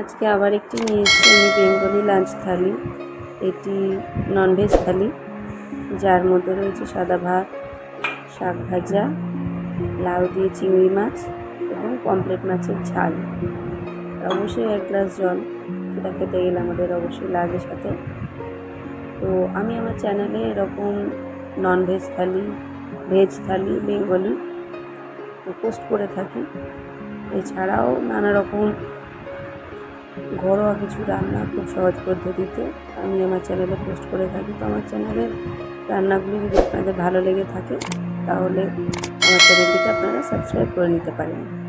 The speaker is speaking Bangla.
আজকে আবার একটি নিয়ে এসেছি আমি বেঙ্গলি লাঞ্চ থালি। এটি ননভেজ থালি, যার মধ্যে রয়েছে সাদা ভাত, শাক ভাজা, লাউ দিয়ে চিংড়ি মাছ এবং পমফ্রেট মাছের ঝাল। অবশ্যই 1 গ্লাস জল, সেটা খেতে গেলে আমাদের অবশ্যই লাগে সাথে। তো আমি আমার চ্যানেলে এরকম nonveg thali, veg thali, Bengali post করে থাকি। এছাড়াও নানা রকম ঘরোয়া কিছু রান্না খুব সহজ পদ্ধতিতে আমি আমার চ্যানেলে পোস্ট করে থাকি। তো আমার চ্যানেলের রান্নাগুলি যদি আপনাদের ভালো লেগে থাকে তাহলে আমার চ্যানেলটিকে আপনারা সাবস্ক্রাইব করে নিতে পারেন।